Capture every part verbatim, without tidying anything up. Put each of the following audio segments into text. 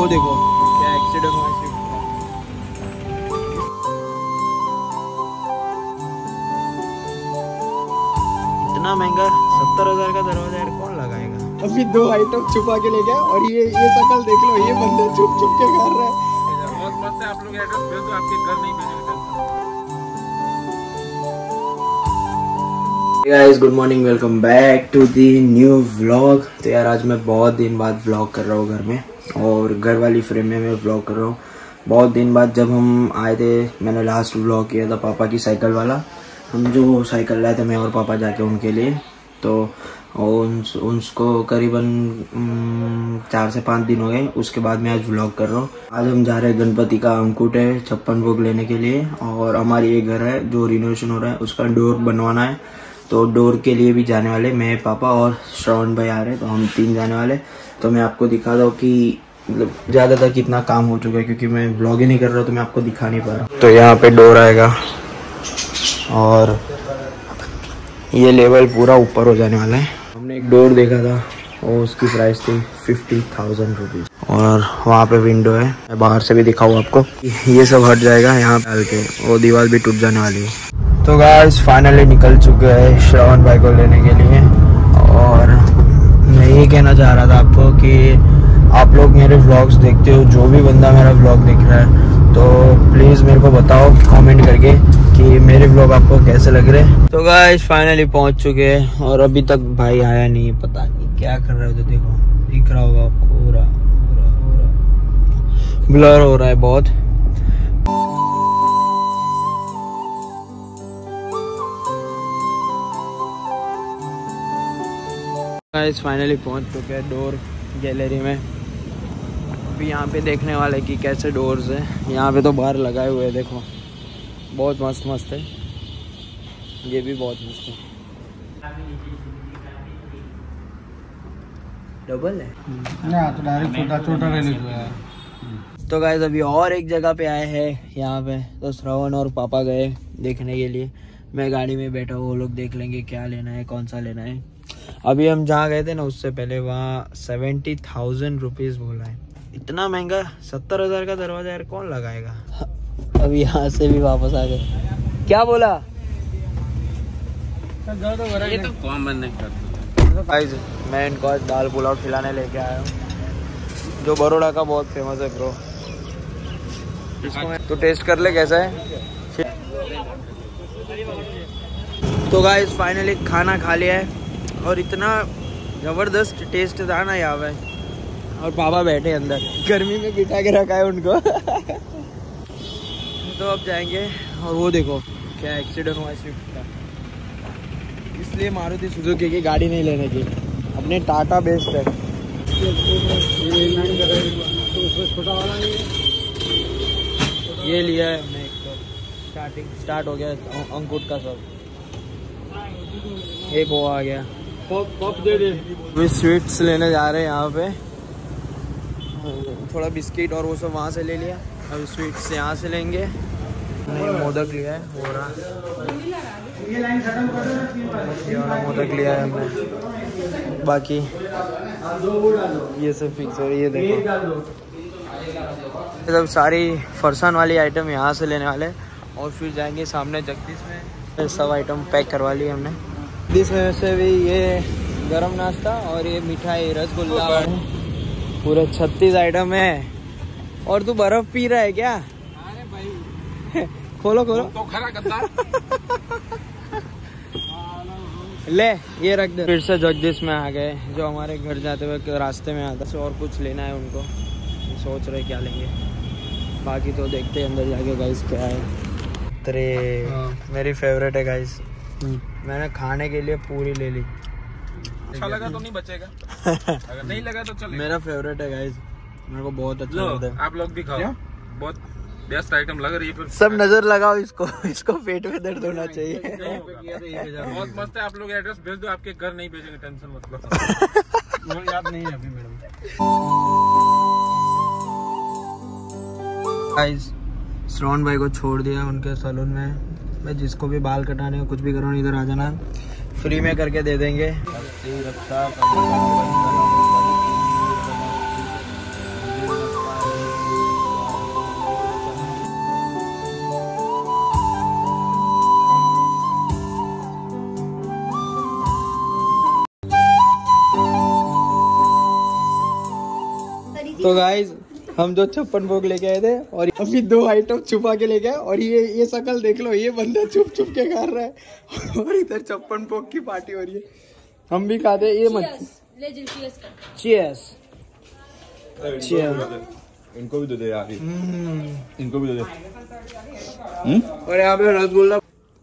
वो देखो क्या एक्सीडेंट हुआ स्विफ्ट का। इतना महंगा सत्तर हजार का दरवाजा यार कौन लगाएगा। अभी दो आइटम छुपा के ले गया और ये ये शक्ल देख लो, ये बंदे छुप छुप के कर रहे हैं। बहुत मस्त है। आप लोग एड्रेस भेज दो, आपके घर नहीं भेजेंगे। Guys good morning, welcome back to the new vlog. तो यार आज मैं बहुत दिन बाद व्लॉग कर रहा हूँ घर में, और घर वाली फ्रेम में मैं व्लॉग कर रहा हूँ। बहुत दिन बाद जब हम आए थे, मैंने लास्ट व्लॉग किया था पापा की साइकिल वाला। हम जो साइकिल लाए थे मैं और पापा जाके उनके लिए, तो उन, उनको करीबन चार से पाँच दिन हो गए। उसके बाद मैं आज व्लॉग कर रहा हूँ। आज हम जा रहे हैं गणपति का अंकुट है छप्पन भोग लेने के लिए, और हमारी एक घर है जो रिनोवेशन हो रहा है, उसका डोर बनवाना है। तो डोर के लिए भी जाने वाले, मैं पापा और श्रवण भाई आ रहे हैं, तो हम तीन जाने वाले। तो मैं आपको दिखा दूँ कि मतलब ज़्यादातर कितना काम हो चुका है, क्योंकि मैं व्लॉग ही नहीं कर रहा तो मैं आपको दिखा नहीं पा रहा। तो यहाँ पे डोर आएगा और ये लेवल पूरा ऊपर हो जाने वाला है। हमने एक डोर देखा था, और उसकी प्राइस थी फिफ्टी थाउजेंड रुपीज़, और वहाँ पे विंडो है। मैं बाहर से भी दिखाऊँ आपको, ये सब हट जाएगा यहाँ डाल के, वो दीवार भी टूट जाने वाली है। तो गाइस फाइनली निकल चुके हैं श्रवण भाई को लेने के लिए, और मैं ये कहना चाह रहा था आपको कि आप लोग मेरे व्लॉग्स देखते हो, जो भी बंदा मेरा व्लॉग देख रहा है तो प्लीज़ मेरे को बताओ कमेंट करके कि मेरे व्लॉग आपको कैसे लग रहे हैं। तो गाइस फाइनली पहुंच चुके हैं, और अभी तक भाई आया नहीं, पता नहीं क्या कर रहे हो। तो देखो दिख रहा होगा आपको, पूरा पूरा पूरा ब्लर हो रहा है बहुत। गाइस फाइनली पहुंच चुके हैं डोर गैलरी में। अभी यहाँ पे देखने वाले कि कैसे डोर्स हैं। यहाँ पे तो बाहर लगाए हुए हैं, देखो बहुत मस्त मस्त है। ये भी बहुत मस्त है, डबल है ना, तो डायरेक्ट छोटा छोटा रहने को है। तो गाइस अभी और एक जगह पे आए हैं यहाँ पे, तो श्रवण और पापा गए देखने के लिए। मैं गाड़ी में बैठा हूँ, वो लोग देख लेंगे क्या लेना है, कौन सा लेना है। अभी हम जहाँ गए थे ना, उससे पहले वहाँ सेवेंटी थाउजेंड रुपीज़ बोला है। इतना महंगा सत्तर हजार का दरवाजा यार कौन लगाएगा। अभी यहाँ से भी वापस आ गए। क्या बोला? ये तो कॉमन नहीं करता। गाइस मैं इनको आज दाल पुलाव खिलाने लेके आया हूँ, जो बड़ौदा का बहुत फेमस है ब्रो। इसको तो टेस्ट कर ले कैसा है। तो गाइस फाइनली खाना खा लिया है, और इतना ज़बरदस्त टेस्ट था ना यहाँ पे। और पापा बैठे अंदर, गर्मी में बिठा के रखा है उनको। तो अब जाएंगे, और वो देखो क्या एक्सीडेंट हुआ स्विफ्ट का। इसलिए मारुति सुजुकी की गाड़ी नहीं लेने की, अपने टाटा बेस्ट है। ये लिया है हमने एक, तो स्टार्टिंग स्टार्ट हो गया अंकुट का सब। एक वो आ गया, पॉप दे दे। अभी स्वीट्स लेने जा रहे हैं यहाँ पे, थोड़ा बिस्किट और वो सब वहाँ से ले लिया। अभी स्वीट्स यहाँ से लेंगे। मोदक लिया है, हो रहा ये वाला मोदक लिया है हमने। बाकी ये सब फिक्स हो रही है, देखो सब सारी फरसान वाली आइटम यहाँ से लेने वाले, और फिर जाएंगे सामने जगदीश में। सब आइटम पैक करवा लिए हमने। जगदीश में से भी ये गरम नाश्ता और ये मिठाई रसगुल्ला, पूरे छत्तीस आइटम है। और तू बर्फ पी रहा है क्या? अरे भाई खोलो खोलो तो खरा गद्दार। ले ये रख दे। फिर से जगदीश में आ गए, जो हमारे घर जाते हुए रास्ते में आता है। और कुछ लेना है उनको, सोच रहे क्या लेंगे। बाकी तो देखते हैं अंदर जाके गाइस क्या है। तेरे मेरी फेवरेट है गाइस, मैंने खाने के लिए पूरी ले ली। अच्छा लगा तो नहीं बचेगा, अगर नहीं लगा तो चलेगा। मेरा फेवरेट है गाइस, मेरे को बहुत अच्छा लगता है। आप लोग भी खाओ, बहुत बेस्ट आइटम लग रही है। सब नजर लगाओ इसको, इसको पेट में दर्द होना चाहिए। बहुत मस्त है। आप लोग एड्रेस भेज दो, आपके घर नहीं भेजेंगे, टेंशन मत लो। याद नहीं है अभी मैडम। गाइस श्रवण भाई को छोड़ दिया उनके सैलून में। मैं जिसको भी बाल कटाने हो, कुछ भी करो, इधर आ जाना, फ्री में करके दे देंगे। तो गाइज हम जो छप्पन भोग लेके आए थे और अभी दो आइटम छुपा के लेके आए और ये ये शक्ल देख लो, ये बंदा छुप छुप के खा रहा है और इधर छप्पन भोग की पार्टी हो रही है। हम भी खाते हैं। ये मत चीयर्स। इनको भी दे दे यार, इनको भी दे दे। और यहाँ पे रसगुल्ला,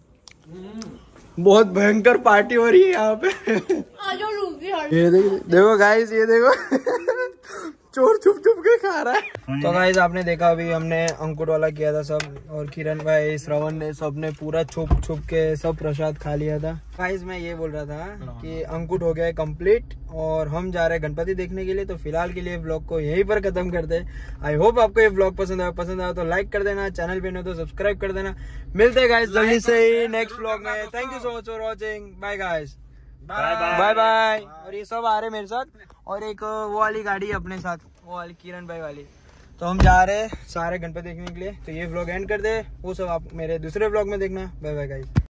बहुत भयंकर पार्टी हो रही है यहाँ पे। ये देखो देखो गाइस, ये देखो चोर छुप छुप के खा रहा है। तो गाइस आपने देखा अभी हमने अंकुर वाला किया था सब, और किरण भाई श्रवण ने सब ने पूरा छुप छुप के सब प्रसाद खा लिया था। गाइस मैं ये बोल रहा था कि अंकुर हो गया है कंप्लीट और हम जा रहे हैं गणपति देखने के लिए। तो फिलहाल के लिए व्लॉग को यहीं पर खत्म करते हैं। आई होप आपको ये व्लॉग पसंद आया पसंद आया तो लाइक कर देना, चैनल पे नहीं तो सब्सक्राइब कर देना। मिलते हैं गाइस जल्दी से ही नेक्स्ट व्लॉग में। Thank you so much for watching. Bye guys, bye bye. और ये सब आ रहे मेरे साथ और एक वो वाली गाड़ी अपने साथ, वो वाली किरण भाई वाली। तो हम जा रहे हैं सारे गणपति देखने के लिए। तो ये व्लॉग एंड कर दे, वो सब आप मेरे दूसरे व्लॉग में देखना। Bye bye guys.